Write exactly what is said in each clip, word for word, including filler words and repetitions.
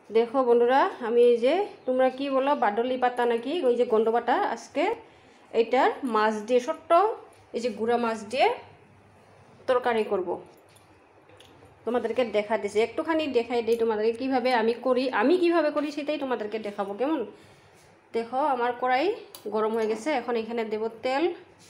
দেখো বন্ধুরা, আমি এই যে তোমরা কি বলো বাডলি পাতা নাকি ওই যে গন্ড পাতা, আজকে এইটার মাছ দিয়ে ছোট্ট এই যে গুঁড়া মাছ দিয়ে তরকারি করব। তোমাদেরকে দেখা দিছি, একটুখানি দেখাই দিই তোমাদেরকে কিভাবে আমি করি, আমি কিভাবে করি সেটাই তোমাদেরকে দেখাবো। কেমন? দেখো আমার কড়াই গরম হয়ে গেছে, এখন এখানে দেব তেল।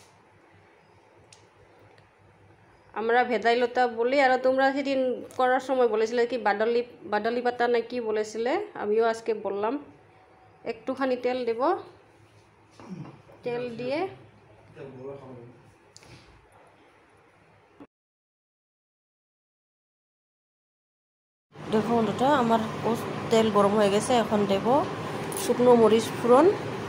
আমরা ভেদাইলতা বলি, আর তোমরা সেদিন করার সময় বলেছিলে কি বাডলি বাডলি পাতা না কি বলেছিলে, আমিও আজকে বললাম। একটুখানি তেল দেব, তেল দিয়ে দেখো বন্ধুটা আমার তেল গরম হয়ে গেছে, এখন দেব শুকনো মরিচ ফোড়ন,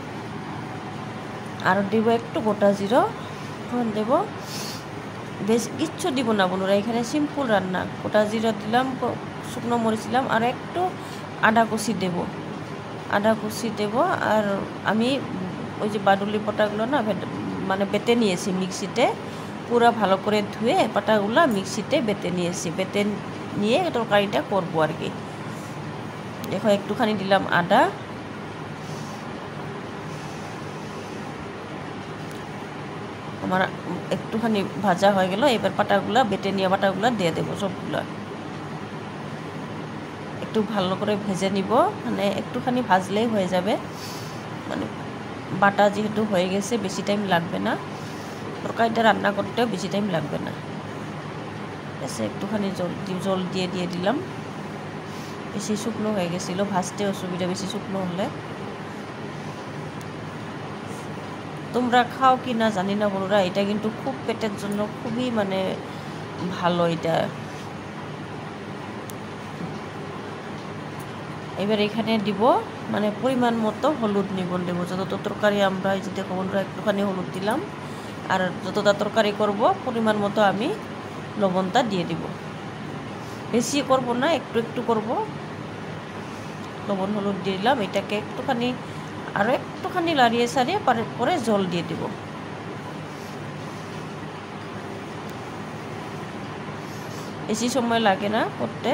আর দেব একটু গোটা জিরা, এখন দেব বেশ কিচ্ছু দিব না বন্ধুরা, এখানে সিম্পল রান্না। গোটা জিরা দিলাম, শুকনো মরিচ দিলাম, আর একটু আদা কুচি দেব, আদা কুচি দেব। আর আমি ওই যে বাডুলি পাতাগুলো না মানে বেটে নিয়েছি মিক্সিতে, পুরো ভালো করে ধুয়ে পাতাগুলো মিক্সিতে বেটে নিয়েছি, বেটে নিয়ে তরকারিটা করবো আর কি। দেখো একটুখানি দিলাম আদা, আমার একটুখানি ভাজা হয়ে গেল। এবার পাতাগুলো বেটে নিয়ে পাতাগুলো দিয়ে দেবো সবগুলো, একটু ভালো করে ভেজে নিব, মানে একটুখানি ভাজলেই হয়ে যাবে। মানে বাটা যেহেতু হয়ে গেছে বেশি টাইম লাগবে না, তরকারিটা রান্না করতেও বেশি টাইম লাগবে না। ঠিক আছে, একটুখানি জল জল দিয়ে দিয়ে দিলাম, বেশি শুকনো হয়ে গেছিলো, ভাজতে অসুবিধা বেশি শুকনো হলে। তোমরা খাও কি না জানি না বন্ধুরা, এটা কিন্তু খুব পেটের জন্য খুবই মানে ভালো এটা। এবার এখানে দিব মানে পরিমাণ মতো হলুদ নিবন দেবো, যত তরকারি আমরা এই যে দেখো বন্ধুরা একটুখানি হলুদ দিলাম, আর যতটা তরকারি করব পরিমাণ মতো আমি লবণটা দিয়ে দিব, বেশি করব না, একটু একটু করব। লবণ হলুদ দিয়ে দিলাম, এটাকে একটুখানি আরও একটুখানি লাড়িয়ে সারিয়ে পরে জল দিয়ে দিব। বেশি সময় লাগে না করতে,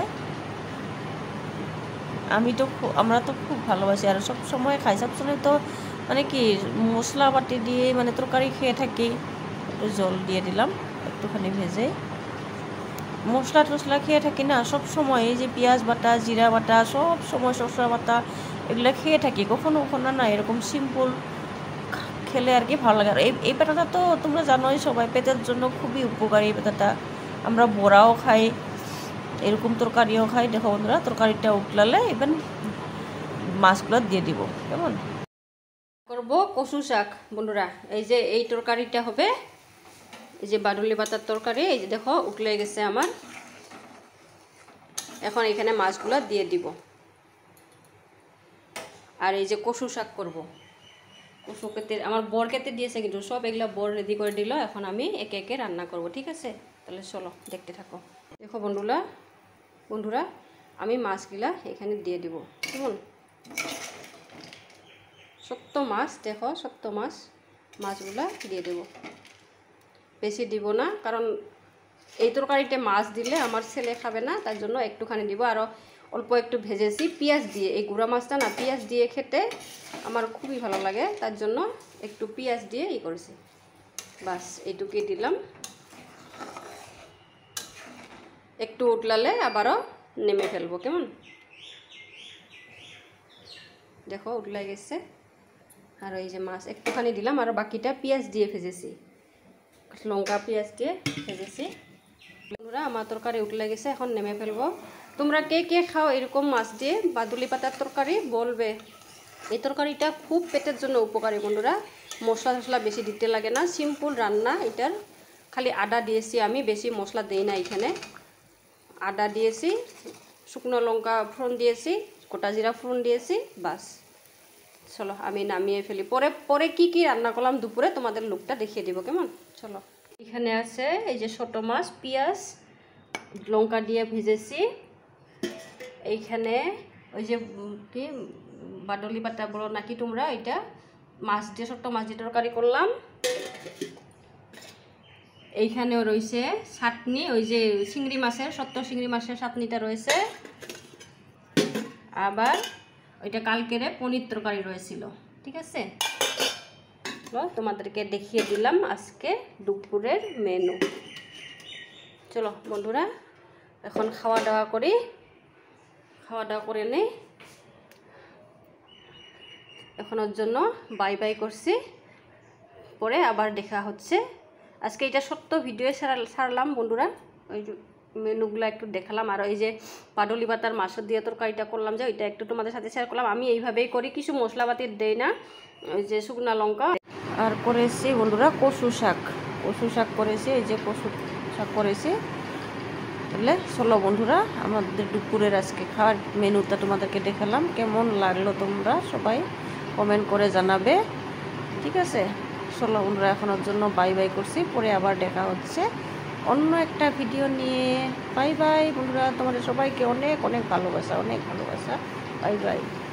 আমি তো আমরা তো খুব ভালোবাসি আর সব সময় খাই, সবসময় তো মানে কি মশলা বাটি দিয়ে মানে তরকারি খেয়ে থাকি। একটু জল দিয়ে দিলাম, একটুখানি ভেজে মশলা টশলা খেয়ে থাকি না সব সময়, এই যে পেঁয়াজ বাটা, জিরা বাটা, সব সময় শসা বাটা এগুলো খেয়ে থাকি, কখনো কখনো না এরকম সিম্পল খেলে আর কি ভালো লাগে। আর এই এই পাতাটা তো তোমরা জানোই সবাই, পেটের জন্য খুবই উপকারী এই পাতাটা। আমরা বড়াও খাই, এরকম তরকারিও খাই। দেখো বন্ধুরা তরকারিটা উঠলালে এবার মাছগুলো দিয়ে দিব। কেমন করবো কচু শাক বন্ধুরা, এই যে এই তরকারিটা হবে, এই যে বাডুলি পাতার তরকারি, এই যে দেখো উঠলে গেছে আমার। এখন এখানে মাছগুলো দিয়ে দিব, আর এই যে কচু শাক করব। কচু কেটে আমার বর কেটে দিয়েছে, কিন্তু সব এগুলো বর রেডি করে দিল, এখন আমি একে একে রান্না করব। ঠিক আছে, তাহলে চলো দেখতে থাকো। দেখো বন্ধুরা বন্ধুরা আমি মাছগুলা এখানে দিয়ে দিব। কেমন শক্ত মাছ, দেখো শক্ত মাছ, মাছগুলা দিয়ে দেব, বেশি দিব না, কারণ এই তরকারিতে মাছ দিলে আমার ছেলে খাবে না, তার জন্য একটুখানি দিব। আরও অল্প একটু ভেজেছি পেঁয়াজ দিয়ে, এই গুঁড়া মাছটা না পেঁয়াজ দিয়ে খেতে আমার খুবই ভালো লাগে, তার জন্য একটু পেঁয়াজ দিয়ে ই করেছি। বাস এইটুকুই দিলাম, একটু উঠলালে আবারও নেমে ফেলবো। কেমন দেখো উঠলাই গেছে, আর এই যে মাছ একটুখানি দিলাম, আর বাকিটা পেঁয়াজ দিয়ে ভেজেছি, লঙ্কা পেঁয়াজ দিয়ে ভেজেছি। বন্ধুরা আমার তরকারি উঠলে গেছে, এখন নেমে ফেলবো। তোমরা কে কে খাও এরকম মাছ দিয়ে বাদুলি পাতার তরকারি বলবে। এই তরকারিটা খুব পেটের জন্য উপকারী বন্ধুরা, মশলা টশলা বেশি দিতে লাগে না, সিম্পল রান্না এটার। খালি আদা দিয়েছি আমি, বেশি মশলা দিই না এখানে। আদা দিয়েছি, শুকনো লঙ্কা ফোড়ন দিয়েছি, গোটা জিরা ফোড়ন দিয়েছি, বাস। চলো আমি নামিয়ে ফেলি, পরে পরে কি কি রান্না করলাম দুপুরে তোমাদের লুকটা দেখিয়ে দিব। কেমন চলো। এখানে আছে এই যে ছোট মাছ, পেঁয়াজ লঙ্কা দিয়ে ভেজেছি। এইখানে ওই যে কি বাডলি পাতা বলো নাকি তোমরা, এটা মাছ দিয়ে ছোট্ট মাছ দিয়ে তরকারি করলাম। এইখানেও রয়েছে চাটনি, ওই যে চিংড়ি মাছের সত্য চিংড়ি মাছের চাটনিটা রয়েছে। আবার ওইটা কালকেরে পনির তরকারি রয়েছিল, ঠিক আছে। চলো তোমাদেরকে দেখিয়ে দিলাম আজকে দুপুরের মেনু। চলো বন্ধুরা এখন খাওয়া দাওয়া করি, খাওয়া দাওয়া করে নেই। এখনের জন্য বাই বাই করছি, পরে আবার দেখা হচ্ছে। আজকে এটা সত্য ভিডিও ছাড়লাম বন্ধুরা, ওই মেনুগুলো একটু দেখালাম। আর ওই যে পাডলি পাতার মাছের দিয়ে তরকারিটা করলাম, যে ওইটা একটু তোমাদের সাথে শেয়ার করলাম। আমি এইভাবেই করি, কিছু মশলাপাতি দেই না, ওই যে শুকনা লঙ্কা। আর করেছি বন্ধুরা কচু শাক, কচু শাক করেছি, এই যে কচু শাক করেছি। তাহলে চলো বন্ধুরা আমাদের দুপুরের আজকে খাওয়ার মেনুটা তোমাদেরকে দেখালাম। কেমন লাগলো তোমরা সবাই কমেন্ট করে জানাবে, ঠিক আছে। চলো বন্ধুরা এখনের জন্য বাই বাই করছি, পরে আবার দেখা হচ্ছে অন্য একটা ভিডিও নিয়ে। বাই বাই বন্ধুরা, তোমাদের সবাইকে অনেক অনেক ভালোবাসা, অনেক ভালোবাসা। Bye by.